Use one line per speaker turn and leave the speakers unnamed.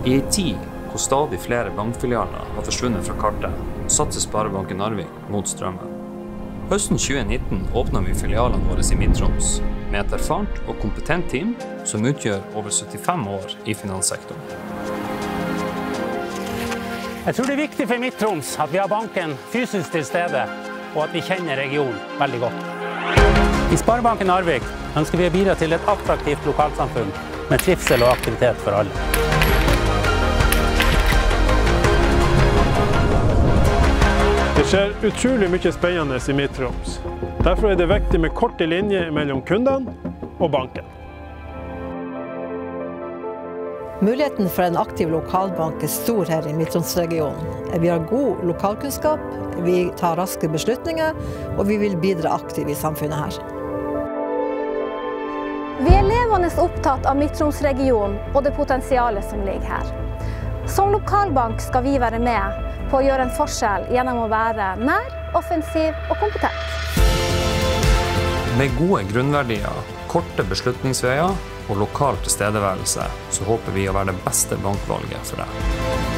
I en tid hvor stadig flere bankfilialer har forsvunnet fra kartet, satser Sparebanken Narvik mot strømmen. Høsten 2019 åpnet vi filialene våre i Midt-Troms, med et erfarent og kompetent team som utgjør over 75 år i finanssektoren.
Jeg tror det er viktig for Midt-Troms at vi har banken fysisk til stede, og at vi kjenner regionen veldig godt. I Sparebanken Narvik ønsker vi å bidra til et attraktivt lokalsamfunn med trivsel og aktivitet for alle.
Det skjer utrolig mye spennende i Midt-Troms. Derfor er det viktig med korte linjer mellom kundene og banken.
Muligheten for en aktiv lokalbank er stor her i Midt-Troms-regionen. Vi har god lokalkunnskap, vi tar raske beslutninger, og vi vil bidra aktivt i samfunnet her.
Vi er levende opptatt av Midt-Troms-regionen og det potensialet som ligger her. Som lokalbank skal vi være med på å gjøre en forskjell gjennom å være nær, offensiv og kompetent.
Med gode grunnverdier, korte beslutningsveier og lokal tilstedeværelse, så håper vi å være det beste bankvalget for deg.